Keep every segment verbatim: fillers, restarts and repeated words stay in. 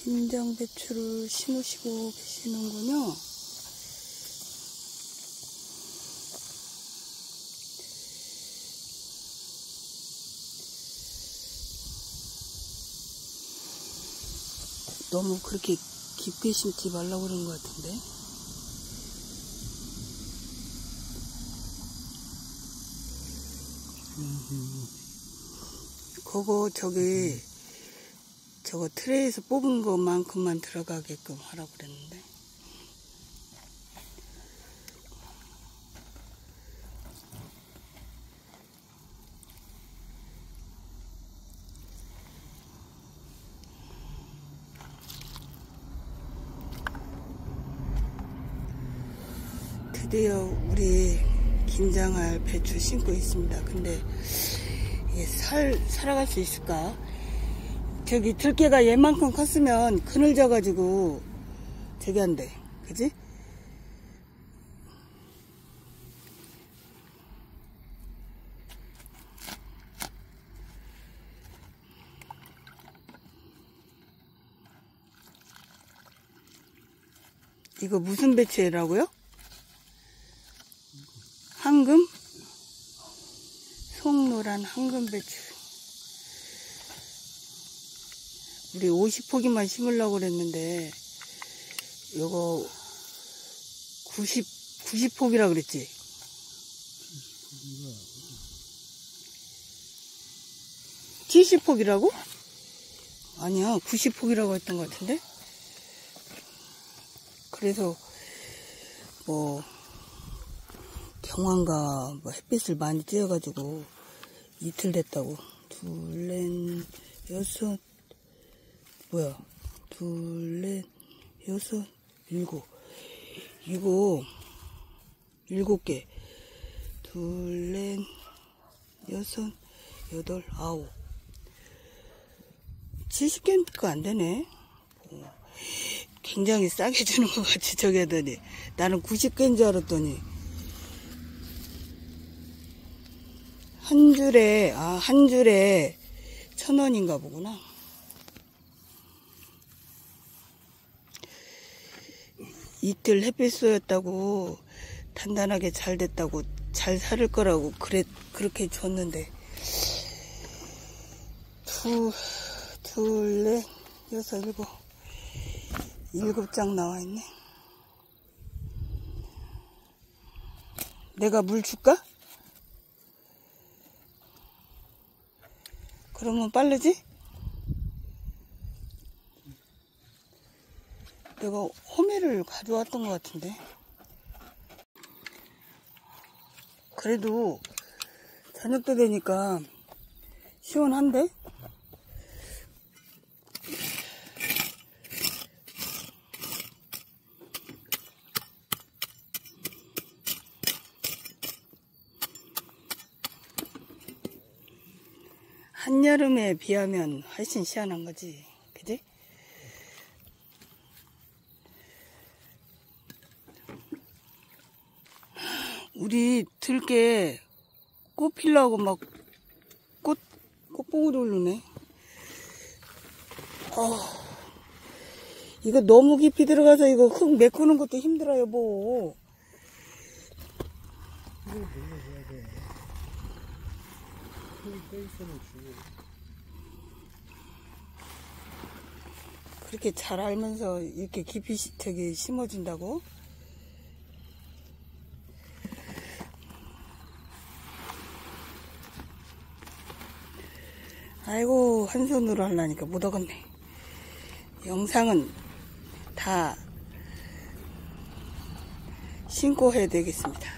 김장 배추를 심으시고 계시는군요. 너무 그렇게 깊게 심지 말라고 그런 것 같은데. 음. 그거 저기 저거 트레이에서 뽑은 것만큼만 들어가게끔 하라고 그랬는데. 드디어 우리 김장할 배추 심고 있습니다. 근데 이게 살, 살아갈 수 있을까? 저기 들깨가 얘만큼 컸으면 그늘져 가지고 저기 안 돼. 그지? 이거 무슨 배추라고요? 황금? 송노란 황금 배추. 우리 오십 포기만 심으려고 그랬는데 요거 구십, 구십 포기라 그랬지? 칠십 포기라고? 아니야, 구십 포기라고 했던 것 같은데? 그래서 뭐 경환과 뭐 햇빛을 많이 쬐어가지고 이틀 됐다고. 둘, 넷, 여섯, 뭐야, 둘, 넷, 여섯, 일곱. 이거 일곱 개. 둘, 넷, 여섯, 여덟, 아홉. 칠십 개니까 안 되네. 어, 굉장히 싸게 주는 것 같이 저기 하더니 나는 구십 개인 줄 알았더니 한 줄에, 아, 한 줄에 천 원인가 보구나. 이틀 햇빛 쏘였다고 단단하게 잘 됐다고 잘 살을 거라고 그래, 그렇게 줬는데 두, 둘, 넷, 여섯, 일곱 일곱 장 나와 있네. 내가 물 줄까? 그러면 빠르지? 내가 호미를 가져왔던 것 같은데. 그래도 저녁 때 되니까 시원한데? 한여름에 비하면 훨씬 시원한 거지. 그지? 우리 들깨 꽃 피려고 막 꽃, 꽃봉오리 오르네. 어, 이거 너무 깊이 들어가서 이거 흙 메꾸는 것도 힘들어요, 뭐. 그렇게 잘 알면서 이렇게 깊이 저기 심어준다고? 아이고, 한 손으로 하려니까 못 하겠네. 영상은 다 신고 해야 되겠습니다.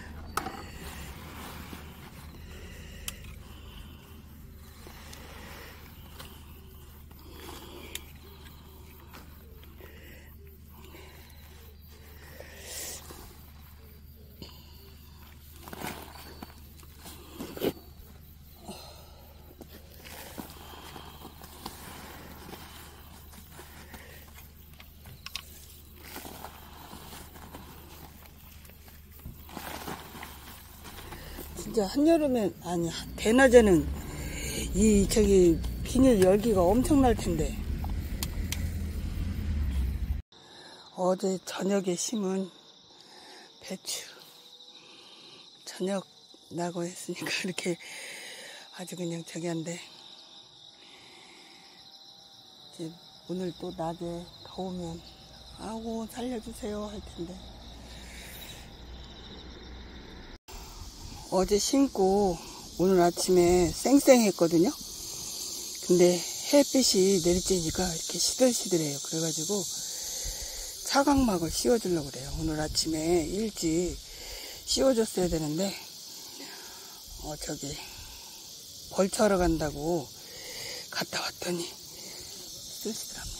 진짜 한여름에, 아니 대낮에는 이 저기 비닐 열기가 엄청날 텐데 어제 저녁에 심은 배추 저녁 나고 했으니까 이렇게 아주 그냥 저기 한데, 이제 오늘 또 낮에 더우면 아고 살려주세요 할 텐데. 어제 심고 오늘 아침에 쌩쌩했거든요. 근데 햇빛이 내리쬐니까 이렇게 시들시들해요. 그래가지고 차광막을 씌워주려고 그래요. 오늘 아침에 일찍 씌워줬어야 되는데, 어, 저기, 벌 쳐러 간다고 갔다 왔더니 시들시들합니다.